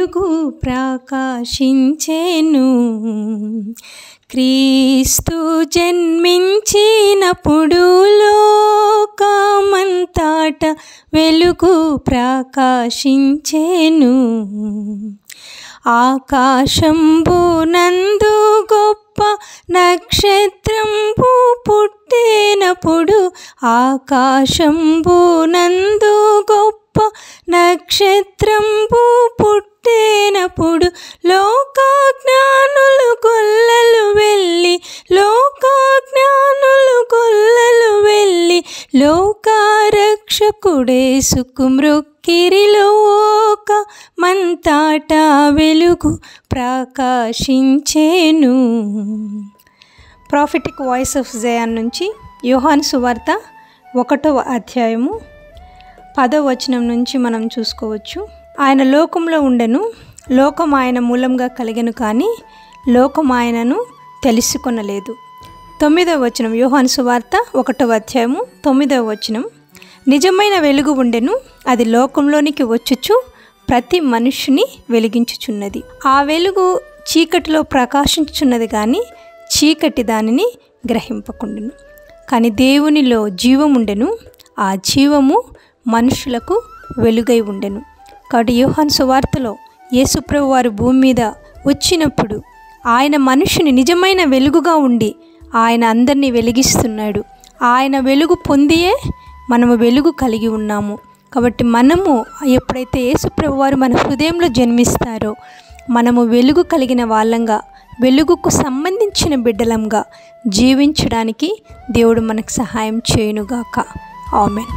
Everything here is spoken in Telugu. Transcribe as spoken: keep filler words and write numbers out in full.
వెలుగు ప్రకాశించెను. క్రీస్తు జన్మించినప్పుడు లోకమంతట వెలుగు ప్రకాశించెను. ఆకాశంబునందు గొప్ప నక్షత్రంబు పుట్టినప్పుడు, ఆకాశంబునందు గొప్ప నక్షత్రంబు పుట్టినప్పుడు లోకజ్ఞానులు గొల్లలు వెళ్ళి, లోకజ్ఞానులు గొల్లలు వెళ్ళి లోకరక్షకుడేసుకు మ్రొక్కిరి. లోకమంతట వెలుగు ప్రకాశించెను. ప్రాఫిటిక్ వాయిస్ ఆఫ్ జయాన్ నుంచి యోహాను సువార్త ఒకటవ అధ్యాయము పదవ వచనం నుంచి మనం చూసుకోవచ్చు. ఆయన లోకంలో ఉండెను, లోకం ఆయన మూలంగా కలిగెను, కానీ లోకం ఆయనను తెలుసుకొనలేదు. తొమ్మిదవ వచనం, యోహాను సువార్త ఒకటవ అధ్యాయము తొమ్మిదవ వచనం. నిజమైన వెలుగు ఉండెను, అది లోకంలోనికి వచ్చుచు ప్రతి మనుషుని వెలిగించుచున్నది. ఆ వెలుగు చీకటిలో ప్రకాశించుచున్నది, కానీ చీకటి దానిని గ్రహింపకుండెను. కానీ దేవునిలో జీవముండెను, ఆ జీవము మనుషులకు వెలుగై ఉండెను. కాబట్టి యోహాను సువార్తలో యేసుప్రభు వారు భూమి మీద వచ్చినప్పుడు ఆయన మనుషుని నిజమైన వెలుగుగా ఉండి ఆయన అందరినీ వెలిగిస్తున్నాడు. ఆయన వెలుగు పొందియే మనము వెలుగు కలిగి ఉన్నాము. కాబట్టి మనము ఎప్పుడైతే యేసుప్రభు వారు మన హృదయంలో జన్మిస్తారో మనము వెలుగు కలిగిన వాళ్ళంగా, వెలుగుకు సంబంధించిన బిడ్డలంగా జీవించడానికి దేవుడు మనకు సహాయం చేయునుగాక. ఆమేన్.